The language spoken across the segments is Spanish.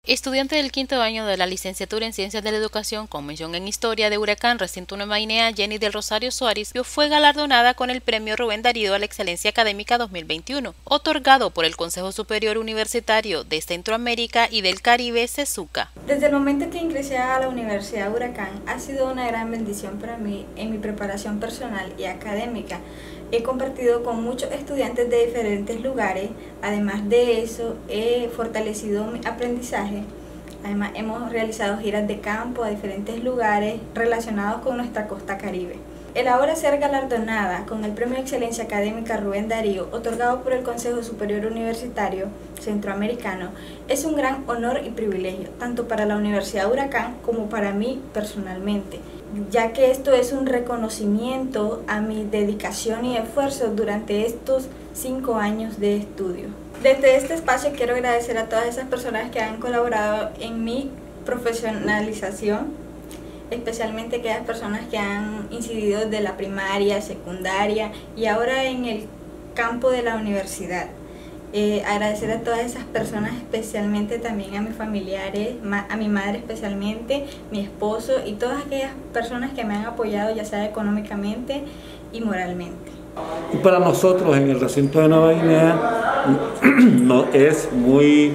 Estudiante del quinto año de la licenciatura en Ciencias de la Educación con mención en Historia de Huracán, Recinto Nueva Guinea, Jenny del Rosario Suárez, fue galardonada con el Premio Rubén Darío a la Excelencia Académica 2021, otorgado por el Consejo Superior Universitario de Centroamérica y del Caribe, CESUCA. Desde el momento que ingresé a la Universidad Huracán, ha sido una gran bendición para mí en mi preparación personal y académica. He compartido con muchos estudiantes de diferentes lugares, además de eso he fortalecido mi aprendizaje. Además hemos realizado giras de campo a diferentes lugares relacionados con nuestra costa caribe. El ahora ser galardonada con el Premio de Excelencia Académica Rubén Darío, otorgado por el Consejo Superior Universitario Centroamericano, es un gran honor y privilegio, tanto para la Universidad Huracán como para mí personalmente, ya que esto es un reconocimiento a mi dedicación y esfuerzo durante estos 5 años de estudio. Desde este espacio quiero agradecer a todas esas personas que han colaborado en mi profesionalización, especialmente aquellas personas que han incidido desde la primaria, secundaria y ahora en el campo de la universidad. Agradecer a todas esas personas, especialmente también a mis familiares, a mi madre especialmente, mi esposo y todas aquellas personas que me han apoyado ya sea económicamente y moralmente. Y para nosotros en el recinto de Nueva Guinea no es muy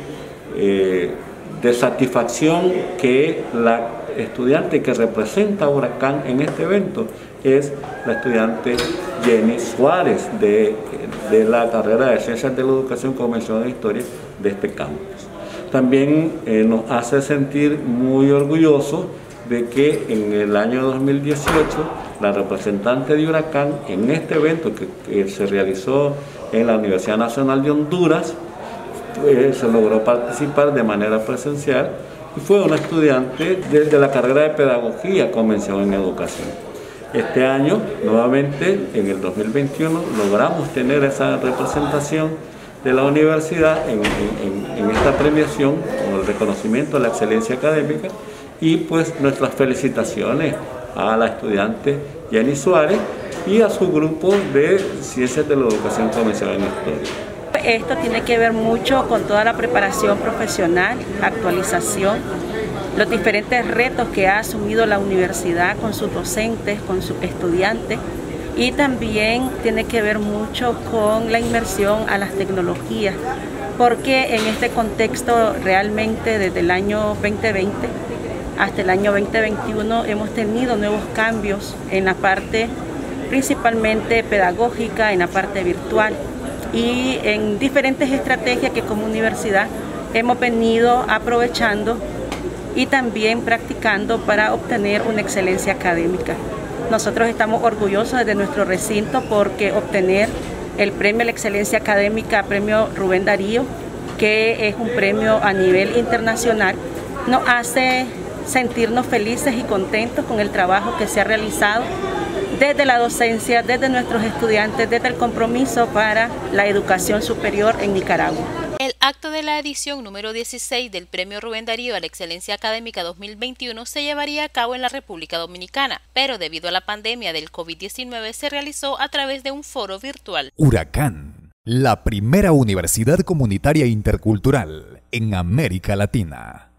de satisfacción que la estudiante que representa a Huracán en este evento es la estudiante Jenny Suárez de la carrera de Ciencias de la Educación con mención en Historia de este campus. También nos hace sentir muy orgullosos de que en el año 2018 la representante de Huracán en este evento que se realizó en la Universidad Nacional de Honduras se logró participar de manera presencial y fue una estudiante de la carrera de Pedagogía con mención en Educación. Este año, nuevamente, en el 2021, logramos tener esa representación de la universidad en esta premiación con el reconocimiento a la excelencia académica y pues nuestras felicitaciones a la estudiante Jenny Suárez y a su grupo de Ciencias de la Educación con mención en Historia. Esto tiene que ver mucho con toda la preparación profesional, actualización, los diferentes retos que ha asumido la universidad con sus docentes, con sus estudiantes, y también tiene que ver mucho con la inmersión a las tecnologías, porque en este contexto realmente desde el año 2020 hasta el año 2021 hemos tenido nuevos cambios en la parte principalmente pedagógica, en la parte virtual y en diferentes estrategias que como universidad hemos venido aprovechando y también practicando para obtener una excelencia académica. Nosotros estamos orgullosos de nuestro recinto porque obtener el premio a la excelencia académica, premio Rubén Darío, que es un premio a nivel internacional, nos hace sentirnos felices y contentos con el trabajo que se ha realizado desde la docencia, desde nuestros estudiantes, desde el compromiso para la educación superior en Nicaragua. El acto de la edición número 16 del Premio Rubén Darío a la Excelencia Académica 2021 se llevaría a cabo en la República Dominicana, pero debido a la pandemia del COVID-19 se realizó a través de un foro virtual. Huracán, la primera universidad comunitaria intercultural en América Latina.